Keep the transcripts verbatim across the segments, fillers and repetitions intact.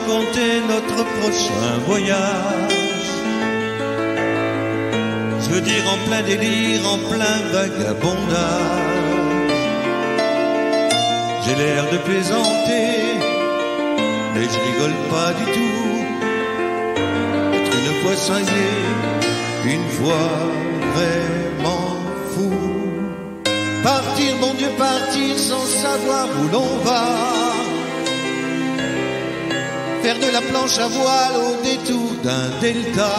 raconter notre prochain voyage. Je veux dire en plein délire, en plein vagabondage. J'ai l'air de plaisanter, mais je rigole pas du tout. Être une fois cinglé, une fois vraiment fou. Partir, mon Dieu, partir sans savoir où l'on va. Faire de la planche à voile au détour d'un delta.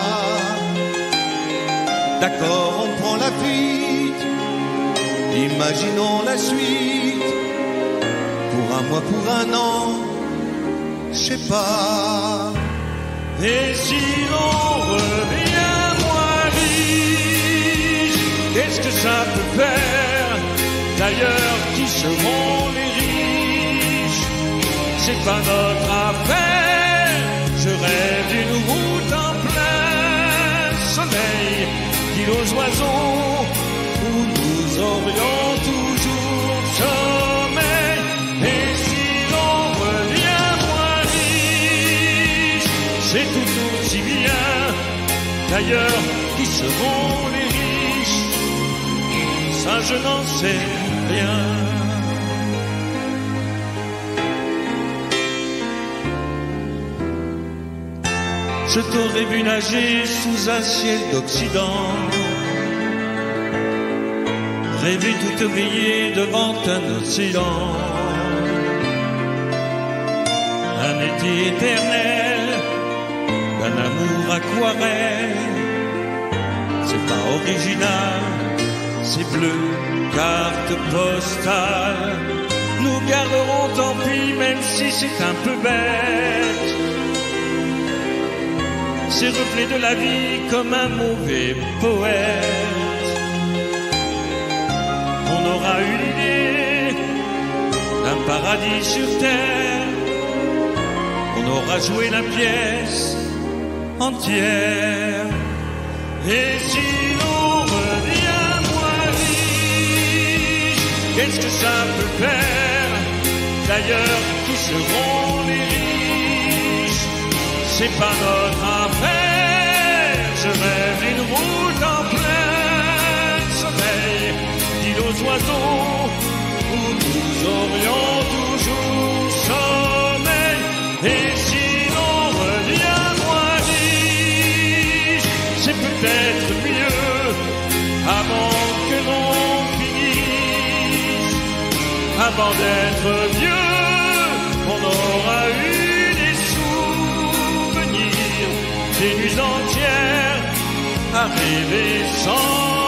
D'accord, on prend la fuite, imaginons la suite. Pour un mois, pour un an, je sais pas. Et si l'on revient moins riche, qu'est-ce que ça peut faire? D'ailleurs, qui seront les riches? C'est pas notre affaire. Je rêve d'une route en plein soleil, dit aux oiseaux, où nous aurions toujours sommeil. Et si l'on revient moins riche, c'est tout aussi bien. D'ailleurs, qui seront les riches? Ça, je n'en sais rien. Je t'aurais vu nager sous un ciel d'Occident, rêver tout oublié devant un océan. Un été éternel, d'un amour aquarelle. C'est pas original, c'est bleu, carte postale. Nous garderons tant pis, même si c'est un peu bête. Ces reflets de la vie comme un mauvais poète. On aura eu l'idée d'un paradis sur terre. On aura joué la pièce entière. Et si l'on revient moins riche, qu'est-ce que ça peut faire? D'ailleurs, qui seront les riches? C'est pas notre affaire. Je rêve d'une route en plein soleil, dit aux oiseaux, où nous aurions toujours sommeil. Et si l'on revient moins riche, c'est peut-être mieux avant que l'on finisse. Avant d'être vieux, on aura eu des nuits entières à rêver sans